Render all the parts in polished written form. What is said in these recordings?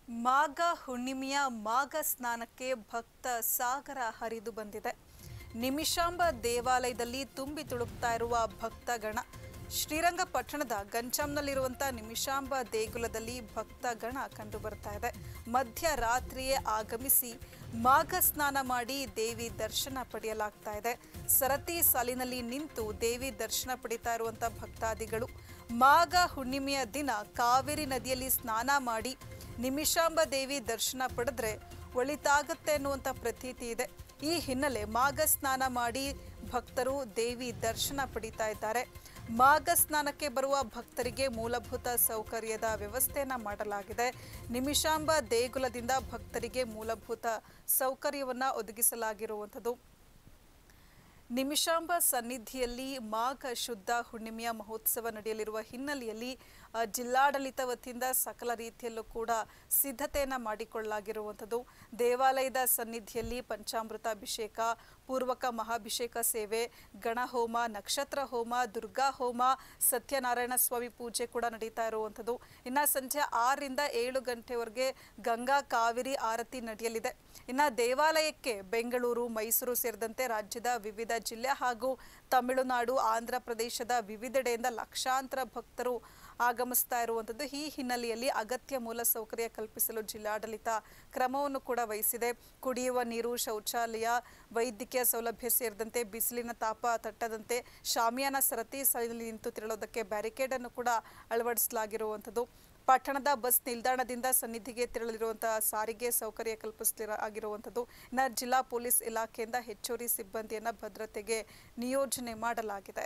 ಮಾಘ ಹುಣ್ಣಿಮೆಯ ಮಾಘ ಸ್ನಾನಕ್ಕೆ ಭಕ್ತ ಸಾಗರ ಹರಿದು ಬಂದಿದೆ. ನಿಮಿಷಾಂಬ ದೇವಾಲಯದಲ್ಲಿ ತುಂಬಿ ತುಳುಕ್ತಾ ಇರುವ ಭಕ್ತಗಣ. ಶ್ರೀರಂಗಪಟ್ಟಣದ ಗಂಜಾಂನಲ್ಲಿರುವಂತಹ ನಿಮಿಷಾಂಬ ದೇಗುಲದಲ್ಲಿ ಭಕ್ತಗಣ ಕಂಡು ಬರ್ತಾ ಇದೆ. ಮಧ್ಯರಾತ್ರಿಯೇ ಆಗಮಿಸಿ ಮಾಘ ಸ್ನಾನ ಮಾಡಿ ದೇವಿ ದರ್ಶನ ಪಡೆಯಲಾಗ್ತಾ ಇದೆ. ಸರತಿ ಸಾಲಿನಲ್ಲಿ ನಿಂತು ದೇವಿ ದರ್ಶನ ಪಡಿತಾ ಇರುವಂತಹ ಭಕ್ತಾದಿಗಳು ಮಾಘ ಹುಣ್ಣಿಮೆಯ ದಿನ ಕಾವೇರಿ ನದಿಯಲ್ಲಿ ಸ್ನಾನ ಮಾಡಿ ನಿಮಿಷಾಂಬ ದೇವಿ ದರ್ಶನ ಪಡೆದ್ರೆ ಒಳಿತಾಗುತ್ತೆ ಅನ್ನುವಂಥ ಪ್ರತೀತಿ ಇದೆ. ಈ ಹಿನ್ನೆಲೆ ಮಾಘ ಸ್ನಾನ ಮಾಡಿ ಭಕ್ತರು ದೇವಿ ದರ್ಶನ ಪಡಿತಾ ಇದ್ದಾರೆ. ಮಾಘ ಸ್ನಾನಕ್ಕೆ ಬರುವ ಭಕ್ತರಿಗೆ ಮೂಲಭೂತ ಸೌಕರ್ಯದ ವ್ಯವಸ್ಥೆಯನ್ನ ಮಾಡಲಾಗಿದೆ. ನಿಮಿಷಾಂಬ ದೇಗುಲದಿಂದ ಭಕ್ತರಿಗೆ ಮೂಲಭೂತ ಸೌಕರ್ಯವನ್ನ ಒದಗಿಸಲಾಗಿರುವಂಥದ್ದು. ನಿಮಿಷಾಂಬ ಸನ್ನಿಧಿಯಲ್ಲಿ ಮಾಘ ಶುದ್ಧ ಹುಣ್ಣಿಮೆಯ ಮಹೋತ್ಸವ ನಡೆಯಲಿರುವ ಹಿನ್ನೆಲೆಯಲ್ಲಿ ಜಿಲ್ಲಾಡಳಿತ ವತಿಯಿಂದ ಸಕಲ ರೀತಿಯಲ್ಲೂ ಕೂಡ ಸಿದ್ಧತೆಯನ್ನ ಮಾಡಿಕೊಳ್ಳಲಾಗಿರುವಂಥದ್ದು. ದೇವಾಲಯದ ಸನ್ನಿಧಿಯಲ್ಲಿ ಪಂಚಾಮೃತಾಭಿಷೇಕ, ಪೂರ್ವಕ ಮಹಾಭಿಷೇಕ ಸೇವೆ, ಗಣಹೋಮ, ನಕ್ಷತ್ರ ಹೋಮ, ದುರ್ಗಾ ಹೋಮ, ಸತ್ಯನಾರಾಯಣ ಸ್ವಾಮಿ ಪೂಜೆ ಕೂಡ ನಡೀತಾ ಇರುವಂಥದ್ದು. ಇನ್ನು ಸಂಜೆ 6ರಿಂದ 7 ಗಂಟೆವರೆಗೆ ಗಂಗಾ ಕಾವೇರಿ ಆರತಿ ನಡೆಯಲಿದೆ. ಇನ್ನು ದೇವಾಲಯಕ್ಕೆ ಬೆಂಗಳೂರು, ಮೈಸೂರು ಸೇರಿದಂತೆ ರಾಜ್ಯದ ವಿವಿಧ ಜಿಲ್ಲೆ ಹಾಗೂ ತಮಿಳುನಾಡು, ಆಂಧ್ರ ಪ್ರದೇಶದ ವಿವಿಧೆಡೆಯಿಂದ ಲಕ್ಷಾಂತರ ಭಕ್ತರು ಆಗಮಿಸ್ತಾ ಇರುವಂಥದ್ದು. ಈ ಹಿನ್ನೆಲೆಯಲ್ಲಿ ಅಗತ್ಯ ಮೂಲಸೌಕರ್ಯ ಕಲ್ಪಿಸಲು ಜಿಲ್ಲಾಡಳಿತ ಕ್ರಮವನ್ನು ಕೂಡ ವಹಿಸಿದೆ. ಕುಡಿಯುವ ನೀರು, ಶೌಚಾಲಯ, ವೈದ್ಯಕೀಯ ಸೌಲಭ್ಯ ಸೇರಿದಂತೆ ಬಿಸಿಲಿನ ತಾಪ ತಟ್ಟದಂತೆ ಶಾಮಿಯಾನ ಸರತಿ ಸಾಲಿನಲ್ಲಿ ನಿಂತು ತೆರಳೋದಕ್ಕೆ ಬ್ಯಾರಿಕೇಡ್ ಅನ್ನು ಕೂಡ ಅಳವಡಿಸಲಾಗಿರುವಂಥದ್ದು. ಪಟ್ಟಣದ ಬಸ್ ನಿಲ್ದಾಣದಿಂದ ಸನ್ನಿಧಿಗೆ ತೆರಳಲಿರುವಂತಹ ಸಾರಿಗೆ ಸೌಕರ್ಯ ಕಲ್ಪಿಸಲಾಗಿರುವಂಥದ್ದು. ಇನ್ನು ಜಿಲ್ಲಾ ಪೊಲೀಸ್ ಇಲಾಖೆಯಿಂದ ಹೆಚ್ಚುವರಿ ಸಿಬ್ಬಂದಿಯನ್ನ ಭದ್ರತೆಗೆ ನಿಯೋಜನೆ ಮಾಡಲಾಗಿದೆ.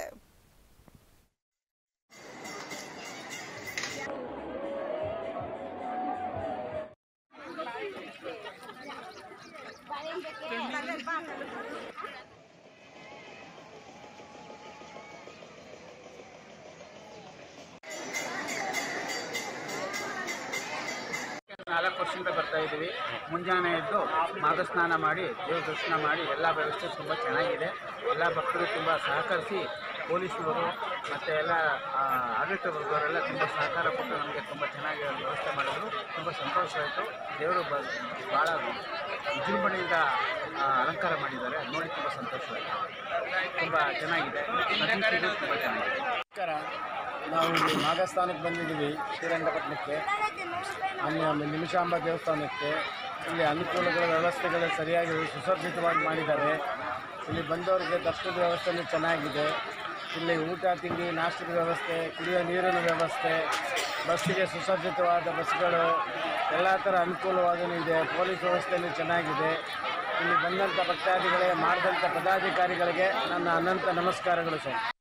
ನಾಲ್ಕು ವರ್ಷದಿಂದ ಬರ್ತಾ ಇದ್ದೀವಿ. ಮುಂಜಾನೆ ಎದ್ದು ಮಾಘ ಸ್ನಾನ ಮಾಡಿ ದೇವ್ರ ದರ್ಶನ ಮಾಡಿ ಎಲ್ಲ ವ್ಯವಸ್ಥೆ ತುಂಬ ಚೆನ್ನಾಗಿದೆ. ಎಲ್ಲ ಭಕ್ತರು ತುಂಬ ಸಹಕರಿಸಿ ಪೊಲೀಸ್ನವರು ಮತ್ತು ಎಲ್ಲ ಆಡಳಿತ ವರ್ಗದವರೆಲ್ಲ ತುಂಬ ಸಹಕಾರ ಕೊಟ್ಟು ನಮಗೆ ತುಂಬ ಚೆನ್ನಾಗಿ ವ್ಯವಸ್ಥೆ ಮಾಡಿದ್ರು. ತುಂಬ ಸಂತೋಷವಾಯಿತು. ದೇವರು ಭಾಳ ವಿಜೃಂಭಣೆಯಿಂದ ಅಲಂಕಾರ ಮಾಡಿದ್ದಾರೆ. ನೋಡಿ ತುಂಬ ಸಂತೋಷವಾಯಿತು. ತುಂಬ ಚೆನ್ನಾಗಿದೆ. ತುಂಬ ಚೆನ್ನಾಗಿದೆ. ನಾವು ಇಲ್ಲಿ ಮಾಘ ಸ್ನಾನಕ್ಕೆ ಬಂದಿದ್ದೀವಿ ಶ್ರೀರಂಗಪಟ್ಟಣಕ್ಕೆ, ಅಲ್ಲಿ ನಿಮಿಷಾಂಬ ದೇವಸ್ಥಾನಕ್ಕೆ. ಇಲ್ಲಿ ಅನುಕೂಲಗಳ ವ್ಯವಸ್ಥೆಗಳು ಸರಿಯಾಗಿ ಸುಸಜ್ಜಿತವಾಗಿ ಮಾಡಿದ್ದಾರೆ. ಇಲ್ಲಿ ಬಂದವರಿಗೆ ದರ್ಶನದ ವ್ಯವಸ್ಥೆಯೂ ಚೆನ್ನಾಗಿದೆ. ಇಲ್ಲಿ ಊಟ ತಿಂಡಿ ನಾಷ್ಟದ ವ್ಯವಸ್ಥೆ, ಕುಡಿಯೋ ನೀರಿನ ವ್ಯವಸ್ಥೆ, ಬಸ್ಸಿಗೆ ಸುಸಜ್ಜಿತವಾದ ಬಸ್ಗಳು, ಎಲ್ಲ ಥರ ಅನುಕೂಲವಾಗೂ ಇದೆ. ಪೊಲೀಸ್ ವ್ಯವಸ್ಥೆಯೂ ಚೆನ್ನಾಗಿದೆ. ಇಲ್ಲಿ ಬಂದಂಥ ಭಕ್ತಾದಿಗಳೇ ಮಾಡಿದಂಥ ಪದಾಧಿಕಾರಿಗಳಿಗೆ ನನ್ನ ಅನಂತ ನಮಸ್ಕಾರಗಳು ಸರ್.